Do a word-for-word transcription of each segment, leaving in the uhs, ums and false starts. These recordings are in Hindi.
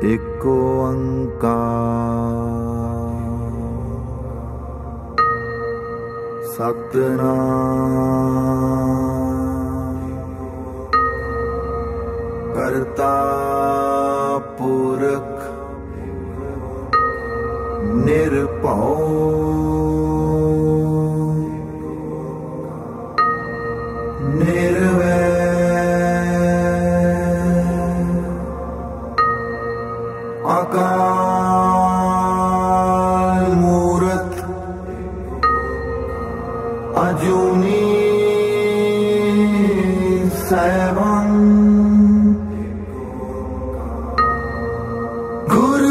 एक ओंकार सतनाम करता पुरख निर्भौ निर्वैर अकाल मूरत अजूनी सैभं गुर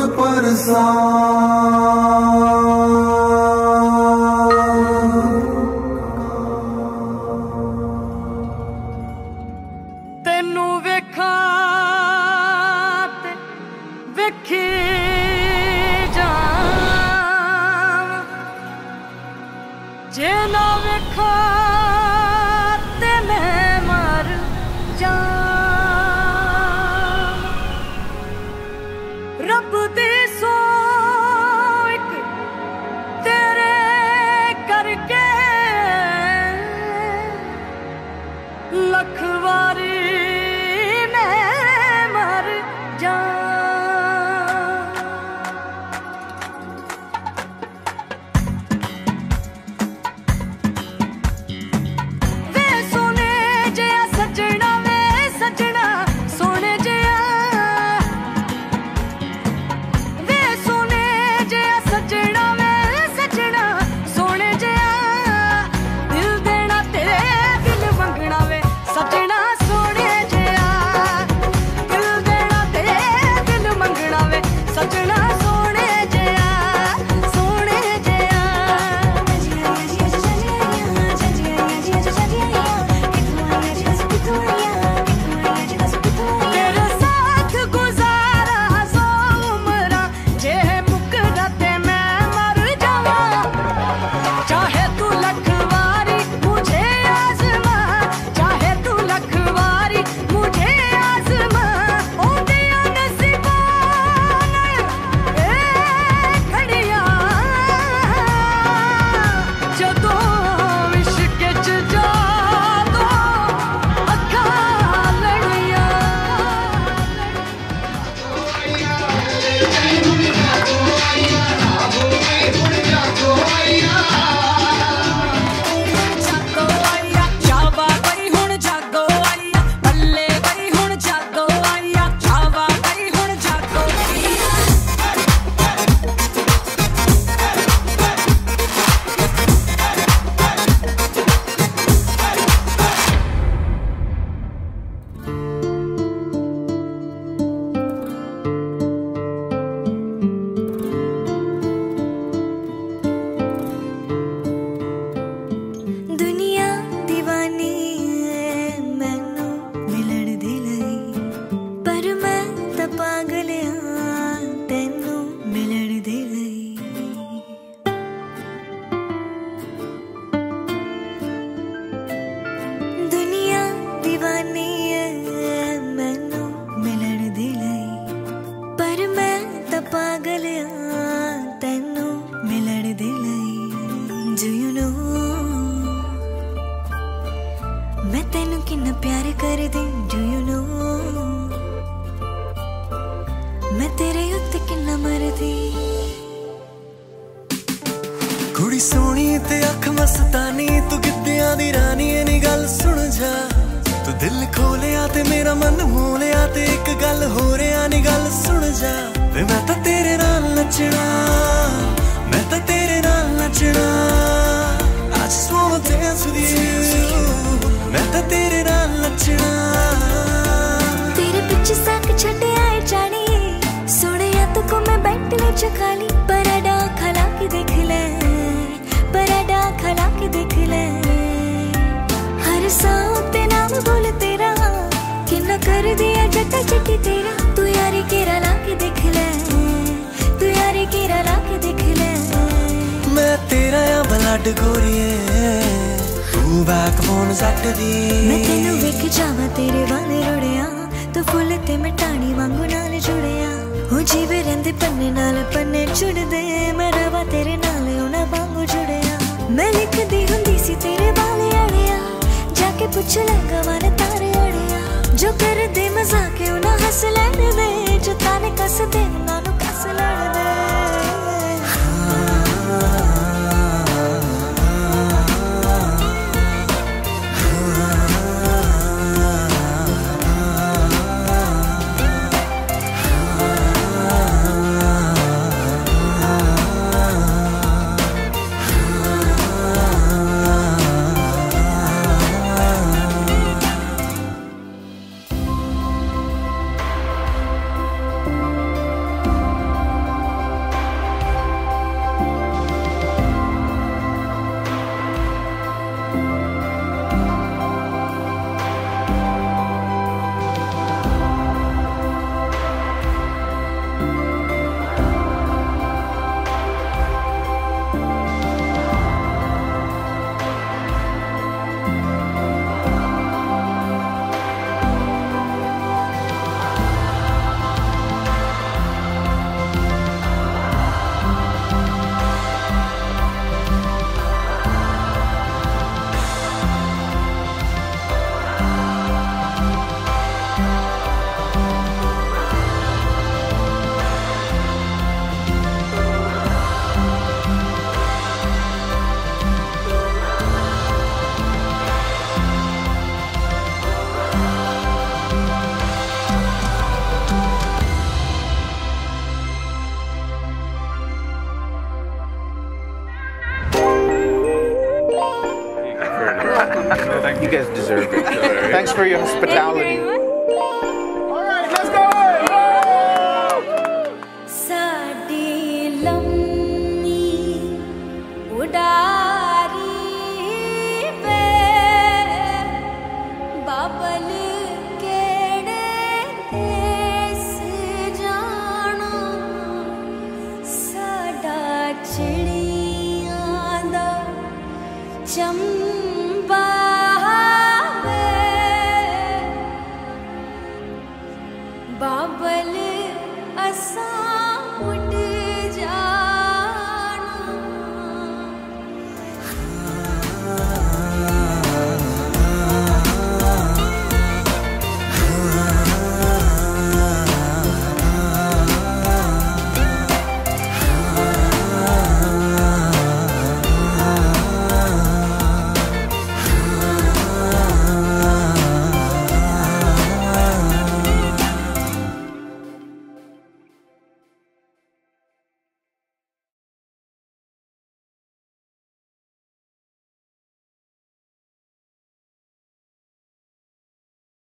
प्रसाद। तेनू वेखा ते वेखे जावां, जे ना वेखा ते मैं मर जावां। रब दी सोच तेरे करके लख वारी मैं मर जावां। वे सोने जिहा सजना, वे सजना सोने जिहा, वे सोने जिहा सजना, वे सजना सोने जिहा। दिल देना तेरे दिल मंगना वे सजना सोने जिहा, दिल देना तेरे दिल मंगना वे सजना सोने जिहा, सोने जिहा। तेरे साथ गुजारा सौ उमरां, जे मुकदा ते मैं मर जावां। चाहे तू लख वारी मुझे आज़मा, चाहे तू लख वारी मुझे आज़मा। ओ दिया नसीबां ए खड़ियां, जदों इश्क च जादों अखां लड़ियां। जागो आइया चावा गई हुण, जागो आइया बल्ले गई हुण, जागो आइया चावा गई हुण, जागो आइया। दुनिया दीवानी है मैनू मिलण दे लई, पर मैं तां पागल हां तैनू मिलण दे लई। दुनिया दीवानी है मैनू मिलण दे लई, पर मैं तां पागल हां तैनू मिलण दे लई। Do you know मैं तैनू किन्ना प्यार करदी, do you know मैं तेरे उत्ते किन्ना मरदी। कुड़ी सोहनी ते अख मस्तानी, तू गिद्धियां दी रानी ऐ नी गल सुन जा। तू दिल खोलिया ते मेरा मन मोह लिया, ते इक गल हो रिया नी गल सुन जा। वे मैं तां तेरे नाल नचना, मैं तां तेरे नाल नचना। I just wanna dance with you, मैं तां तेरे नाल नचना। तेरे पिछे साक छड्डे आए जानी, सोहणिया तू को मैं बेंटली च खाली। पराडा खला के देख ले, पराडा खला के देख ले। हर सांव ते नाम बोल तेरा, किन्ना कर दिया जट्टा जट्टी तेरा। तू यारी केरा ला के देख ले, तू यारी केरा ला के देख ले। मैं तेरा आ ब्लड गोरिए, तू बैकबोन जट दी। मैं तेनू वेख जावां तेरे वाले रुड़िया, तू फुल ते मैं टाणी वांगू नाल जुड़िया। हो जीवे रहंदे पन्ने नाल पन्ने जुड़दे मैं रवा तेरे नाल उन्हां वांगू जुड़िया मैं लिखदी हुंदी सी तेरे वाले अड़िया जाके पुछ लैंगा वन तारे अड़िया जो कर दे मजाक उन्हां हस लैण दे जो ताने कस दे उन्हां नूं कस लैण दे You guys deserve it. Thanks for your hospitality. All right, let's go! साडी लम्मी उडारी पे बाबल केड़े देस जाना साडा चिड़ियां दा चम